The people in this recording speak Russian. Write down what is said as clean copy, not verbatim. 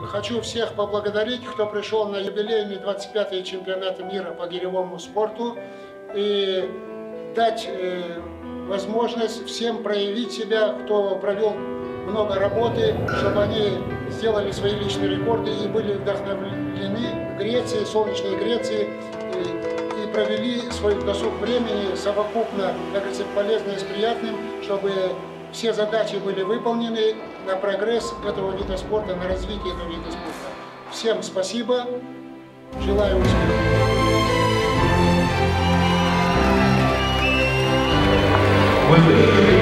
хочу всех поблагодарить, кто пришел на юбилейный 25-й чемпионат мира по гиревому спорту, и дать возможность всем проявить себя, кто провел много работы, чтобы они сделали свои личные рекорды и были вдохновлены в Греции, солнечной Греции, и провели свой досуг времени совокупно, как говорится, полезное с приятным, чтобы все задачи были выполнены на прогресс этого вида спорта, на развитие этого вида спорта. Всем спасибо, желаю успеха. With